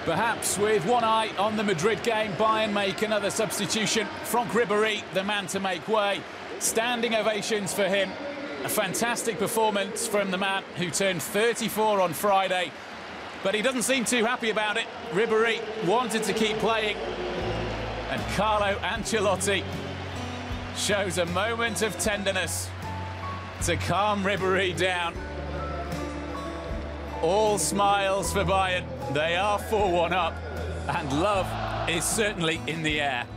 Perhaps with one eye on the Madrid game, Bayern make another substitution. Franck Ribery, the man to make way. Standing ovations for him. A fantastic performance from the man who turned 34 on Friday. But he doesn't seem too happy about it. Ribery wanted to keep playing. And Carlo Ancelotti shows a moment of tenderness to calm Ribery down. All smiles for Bayern. They are 4-1 up, and love is certainly in the air.